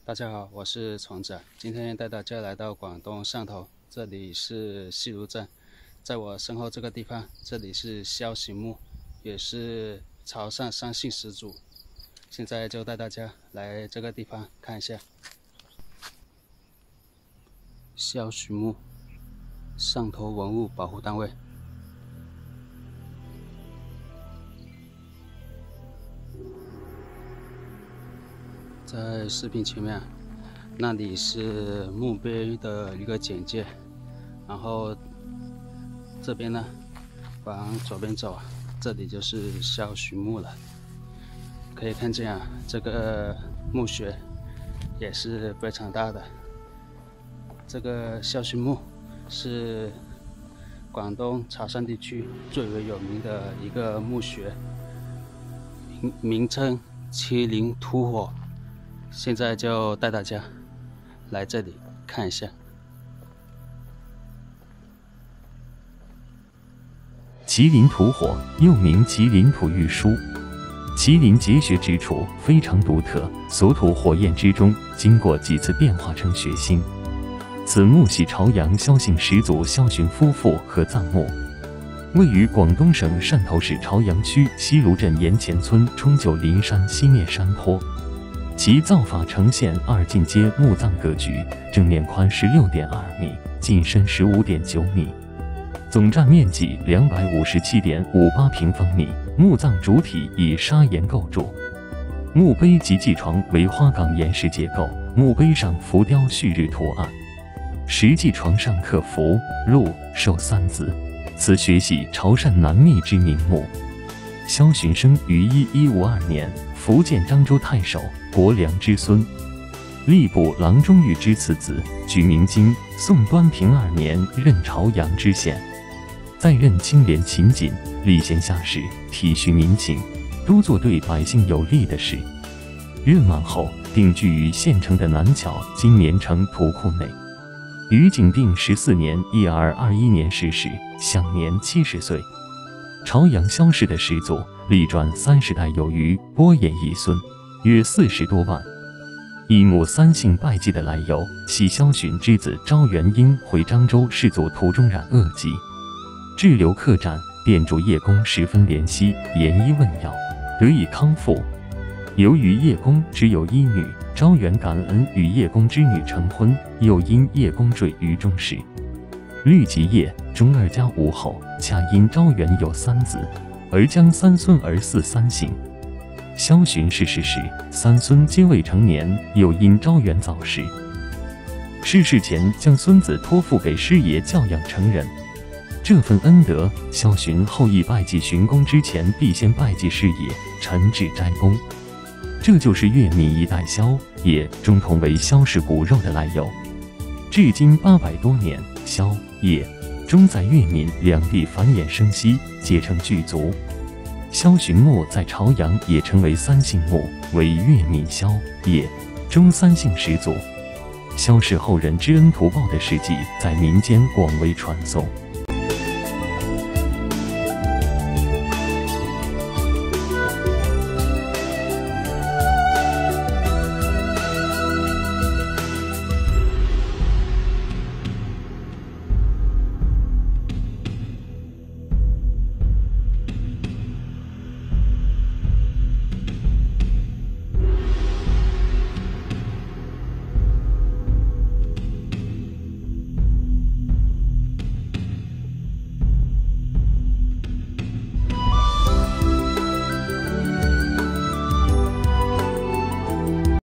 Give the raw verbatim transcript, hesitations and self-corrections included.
大家好，我是虫子，今天带大家来到广东汕头，这里是西芦镇，在我身后这个地方，这里是萧寻墓，也是潮汕三姓始祖。现在就带大家来这个地方看一下萧寻墓，汕头文物保护单位。在视频前面，那里是墓碑的一个简介，然后这边呢，往左边走，这里就是萧寻墓了。可以看见啊，这个墓穴也是非常大的。这个萧寻墓是广东潮汕地区最为有名的一个墓穴，名名称麒麟吐火。现在就带大家来这里看一下。 麒麟吐火又名麒麟吐玉书，麒麟结穴之处非常独特，所吐火焰之中经过几次变化成血星。此墓系潮阳萧姓始祖萧寻夫妇合葬墓，位于广东省汕头市潮阳区西芦镇岩前村冲九林山西面山坡。其造法呈现二进阶墓葬格局，正面宽 十六点二米，进深 十五点九米，总占面积 两百五十七点五八平方米。墓葬主体以砂岩构筑，墓碑及祭床为花岗岩石结构，墓碑上浮雕旭日图案，石祭床上刻福、禄、寿三字。此穴系潮汕南密之名墓。萧寻生于一一五二年，福建漳州太守伯良之孙，吏部郎中玉之次子，举名京。宋端平二年任潮阳知县，在任清廉勤谨，礼贤下士，体恤民情，多做对百姓有利的事。任满后定居于县城的南桥今绵城土库内。于景定十四年一二二一年逝世，享年七十岁。潮阳萧氏的始祖，历传三十代有余，播衍一孙，约四十多万。一母三姓拜祭的来由，系萧寻之子昭元因回漳州世祖途中染恶疾，滞留客栈，店主叶公十分怜惜，研医问药，得以康复。由于叶公只有一女，昭元感恩与叶公之女成婚，又因叶公坠于中室，虑及叶中二家无后，恰因昭元有三子，而将三孙而嗣三姓。萧寻逝世时，三孙皆未成年，又因昭元早逝，逝世前将孙子托付给师爷教养成人。这份恩德，萧寻后裔拜祭寻公之前，必先拜祭师爷，陈至斋公。这就是粤闽一代萧叶中同为萧氏骨肉的来由。至今八百多年，萧叶中在粤闽两地繁衍生息，结成巨族。萧寻墓在潮阳也成为三姓墓，为粤闽萧叶中三姓始祖。萧氏后人知恩图报的事迹在民间广为传颂。